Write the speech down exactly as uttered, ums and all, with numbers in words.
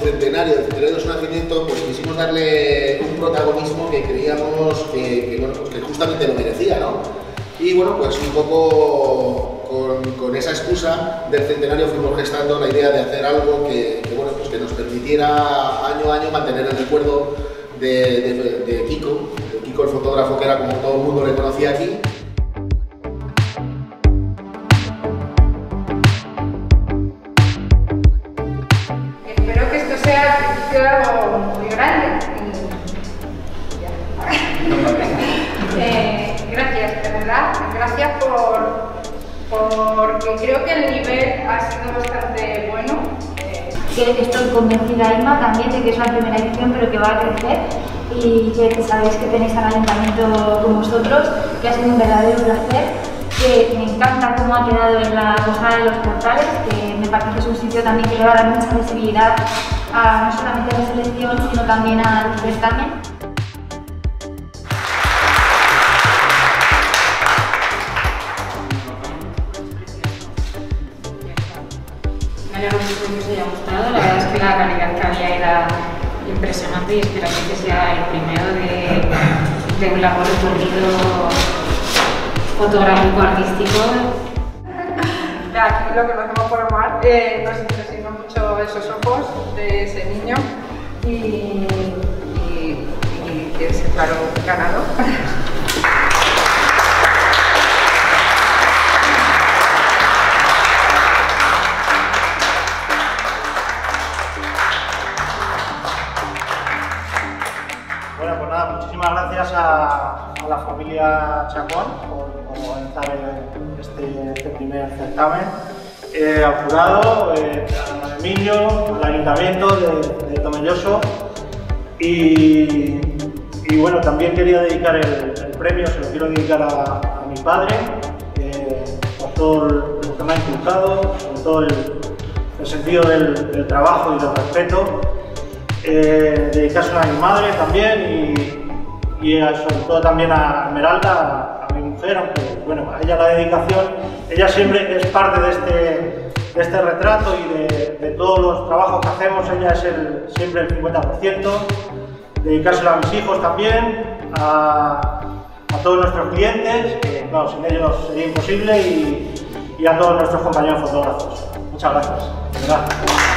centenario, del centenario de su nacimiento, pues quisimos darle un protagonismo que creíamos que, que, bueno, que justamente lo merecía, ¿no? Y bueno, pues un poco con, con esa excusa del centenario fuimos gestando la idea de hacer algo que, que, bueno, pues que nos permitiera año a año mantener el recuerdo de, de, de Kiko, de Kiko el fotógrafo, que era como todo el mundo le conocía aquí. Espero que esto sea el principio de algo muy grande. Y ya. eh, gracias, de verdad, gracias por, porque creo que el nivel ha sido bastante bueno. Que estoy convencida, Inma, también de que es la primera edición, pero que va a crecer, y que sabéis que tenéis al ayuntamiento con vosotros, que ha sido un verdadero placer, que me encanta cómo ha quedado en la posada de los portales, que me parece que es un sitio también que le va a dar mucha visibilidad a, no solamente a la selección, sino también al certamen. Me alegro mucho que os haya gustado, la verdad es que la calidad que había era impresionante y espero que este sea el primero de, de un largo recorrido fotográfico artístico. Aquí lo que nos hemos por Omar, eh, nos impresionó mucho esos ojos de ese niño y, y, y que es claro ganado. Bueno, pues nada, muchísimas gracias a, a la familia Chacón por, por organizar el, este, este primer certamen, eh, al jurado, eh, a Emilio, al ayuntamiento de, de Tomelloso y, y bueno, también quería dedicar el, el premio, se lo quiero dedicar a, a mi padre, eh, por todo lo que me ha inculcado, sobre todo el, el sentido del, del trabajo y del respeto. Eh, dedicárselo a mi madre también y, y a, sobre todo también a Esmeralda, a, a mi mujer, aunque bueno, a ella la dedicación, ella siempre es parte de este, de este retrato y de, de todos los trabajos que hacemos, ella es el, siempre el cincuenta por ciento, dedicárselo a mis hijos también, a, a todos nuestros clientes, que claro, sin ellos sería imposible, y, y a todos nuestros compañeros fotógrafos. Muchas gracias. ¿Verdad?